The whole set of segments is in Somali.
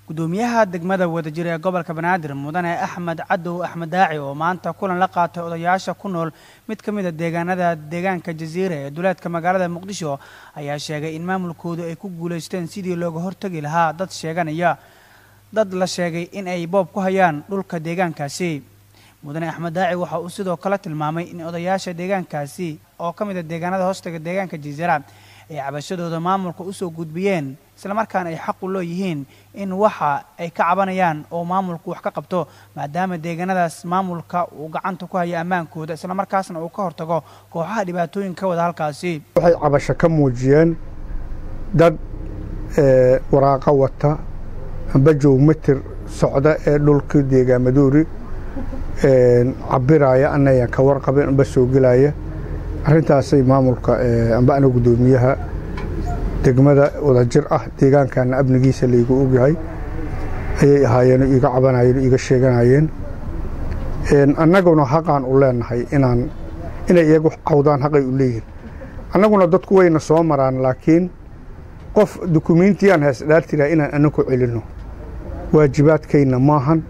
gudoomiyaha degmada wadajir ee gobolka Banaadir mudane Axmed Cadow Axmed Daaci oo maanta kulan la qaatay odayaasha ku nool mid ka mid ah deegaanka Jasiira ee duleedka magaalada Muqdisho ayaa sheegay in maamulkoodu ay ku guuleysteen sidii looga hortagi lahaa dad la sheegay in ay boob ku hayaan dhulka deegaankaasi. mudane Axmed Daaci waxa uu sidoo kale tilmaamay in odayaasha deegaankaasi oo ka mid ah deegaanada hoostaga deegaanka Jasiira ay cabashadooda maamulka u soo gudbiyeen isla markaana ay xaq u leeyihiin in waxa ay ka cabanayaan oo maamulku wax ka qabto maadaama deegaanadaas maamulka uu gacanta ku hayo ammaankooda isla markaasna uu ka hortago kooxaha dhibaatooyinka wada halkaasi. waxay cabasho ka muujiyeen dad waraaqa wata amba joogmitir socda ee dhulka deegaamadoori cabiraya anaya ka warqabeen amba soo gelaya arrintaasay maamulka amba ana gudoomiyaha degmada wadajir ah deegaankan abnigiisa leeygu ogyahay ayay ahaayeen iga cabanayeen iga sheeganayeen annaguna xaqaan u leenahay inay iyagu cawdaan xaqay u leeyihiin annaguna dadku wayna soo maraan laakiin qof dukumiintiyaan heesdhaartiraa inaan anaku celinno waajibaadkayna maahan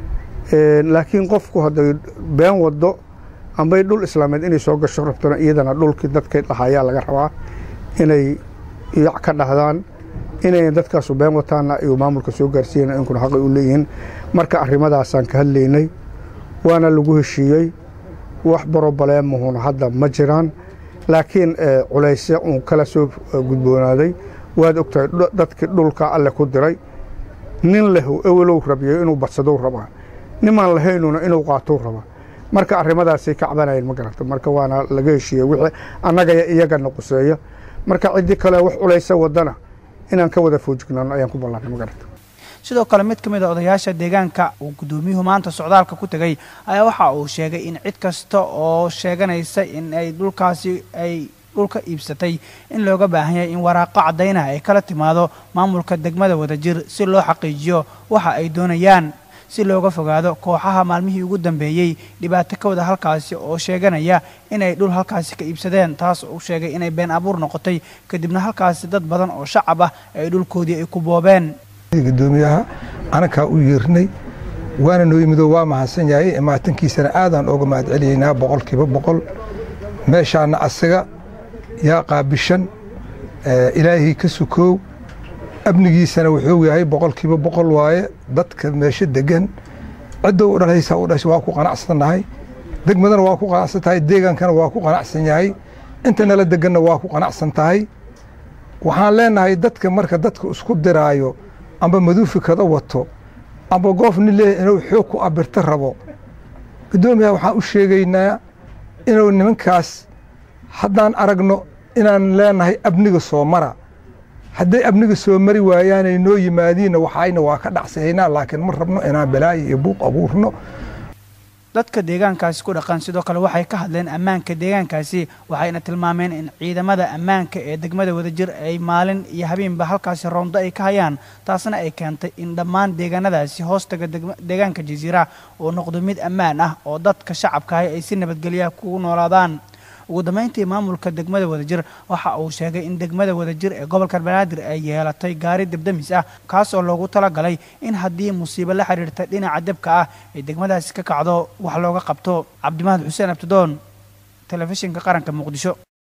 laakiin qofku hadday been wado ambay dhul islaameed inay soo gasho rabtona iyadana dhulkii dadkay dhahayaa laga rabaa inay iyac ka dhahdaan inay dadkaasu been wataana iyo maamulka soo gaarsiiyeen inkuna xaqay u leeyihiin marka arrimadaasaan ka hadlaynay waana lagu heshiiyey wax barobaleemahuna hadda ma jiraan laakiin culaysya uun kala soo gudboonaaday waad ogtahay dadkii dhulka alle ku diray nin leh ewelow rabiyo inuu badsadow rabaa nimaan lahaynuna inuu qaatou rabaa marka arrimadaasay ka cabanayeen ma garata marka waana laga heshiiyey wixii annagaya iyagana quseeya marka cidii kale wax culaysa wadana inaan ka wada foojignaano ayaan ku ballanay ma garata. sidoo kale mid ka mid ah odayaasha deegaanka uu gudoomiyuhu maanta socdaalka ku tagay ayaa waxa uu sheegay in cid kasta oo sheeganaysa in ay dhulka iibsatay in looga baahan yahay in waraaqo cadayna ay kala timaado maamulka degmada Wadajir si loo xaqiijiyo waxa ay doonayaan si looga fogaado kooxaha maalmihii ugu dambeeyay dhibaato ka wada halkaasi oo sheeganaya inay dhul halkaasi ka iibsadeen taas oo sheegay inay been abuur noqotay kadibna halkaasi dad badan oo shacab ah ay dhulkoodii ay ku boobeen. gudoomiyaha anaka u yeernay waana noo yimid waa mahadsan yahay imaatankiisana aadan uga mahad celiyeynaa 100% meeshaana asaga yaa qaabishan ilaahi ka sukoow abnigiisana wuxuu yahay 100% waaye dadka meesha degan cidda u dhalaysa u dhashay waa ku qanacsanahay degmadana waa ku qanacsantahay deegaankana waa ku qanacsan yahay intana la deganna waa ku qanacsan tahay waxaan leenahay dadka marka dadka isku diraayo amba maduufi kada wato amba goofni leeyahay inuu xoog ku abirta rabo gudoomiyaha waxaan u sheegaynaa inuu nimankaas haddaan aragno inaan leenahay abniga soo mara hadday abniga soo mari waayaan ay noo yimaadiina waxayna waa ka dhacsaynaa laakiin ma rabno inaan balaayo iyo buuq abuurno. dadka deegaankaasi ku dhaqan sidoo kale waxay ka hadleen ammaanka deegaankaasi waxayna tilmaameen in ciidamada ammaanka ee degmada Wadajir ay maalin iyo habeenba halkaasi roonda ay ka hayaan taasna ay keentay in dhammaan deegaanadaasi hoostaga deegaanka Jasiira oo noqdo mid ammaan ah oo dadka shacabka ay si nabadgelyo ku noolaadaan. ugu dambeyntii maamulka degmada Wadajir waxa uu sheegay in degmada Wadajir ee gobolka Banaadir ay yeelatay gaari debdemis ah kaas oo loogu talagalay in haddii musiibo la xiriirta dhinaca dabka ah ay degmadaasi ka kacdo wax looga qabto. Cabdimaad Xuseen Abtidoon, telefishinka qaranka Muqdisho.